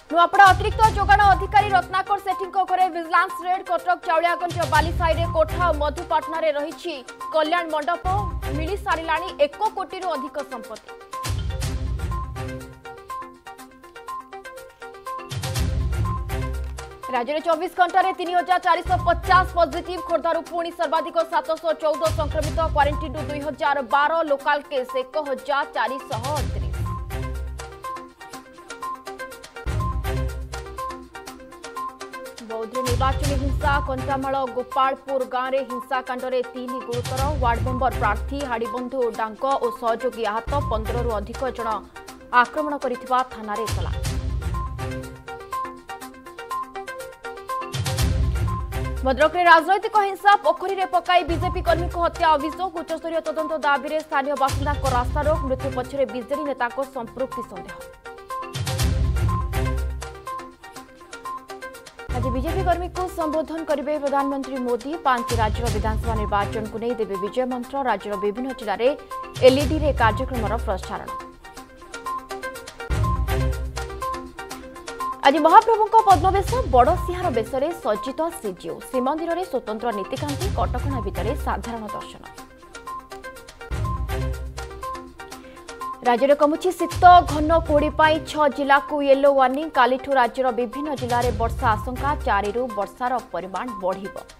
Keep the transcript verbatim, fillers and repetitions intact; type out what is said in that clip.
नुआपड़ा अतिरिक्त जोगाण अधिकारी रत्नाकर सेठी घरे विजिलेंस रेड कटक चाउलियागंज बालीसाई कोठा मधुपाटना रही कल्याण मंडप मिली सारा एक कोटी अधिक संपत्ति। राज्य में चौबीस घंटे तीन हजार चार पचास पॉजिटिव खोर्धारू पुणी सर्वाधिक सात सौ चौदह संक्रमित क्वारंटाइन दुई हजार बार लोकाल केस एक हजार चार अड़तीस। बौद्ध निर्वाचन हिंसा कंटामाल गोपालपुर गांव में हिंसाकांड में तीन गुरुतर वार्ड मेंबर प्रार्थी हाड़ीबंधु डांग और सहयोगी आहत पंद्रह रु अधिक जन आक्रमण करिथिबा थाना एतला। भद्रक में राजनैतिक हिंसा पोखरी में पकाई बीजेपी कर्मी को हत्या अभियोग उच्चस्तरीय तदंत दाबी में स्थानीय बासिंदा रास्तारोक मृत्यु पछरे बीजेडी नेता को संपृक्ति सन्देह। आज बीजेपी कर्मी को संबोधन करेंगे प्रधानमंत्री मोदी। पांच राज्य विधानसभा निर्वाचन को नहीं देवे विजय मंत्र। राज्यर विभिन्न जिले में एलईडी रे कार्यक्रम प्रसारण। आज महाप्रभु पद्मवेश बड़ सिंहार बेश में सज्जित श्रीजीउ श्रीमंदिर में स्वतंत्र नीतिकांति कटकणा भितर साधारण दर्शन। राज्य में कमुची शीत घन कुहुड़ी छह जिला को येलो वार्निंग। कालीठू राज्यर विभिन्न जिले में वर्षा आशंका। चारि रु वर्षार परिमाण बढ़िब।